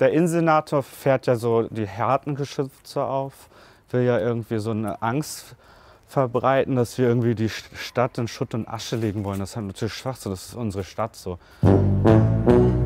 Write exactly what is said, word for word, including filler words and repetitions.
Der Innensenator fährt ja so die harten Geschütze auf, will ja irgendwie so eine Angst verbreiten, dass wir irgendwie die Stadt in Schutt und Asche legen wollen. Das ist halt natürlich Schwachsinn, das ist unsere Stadt so.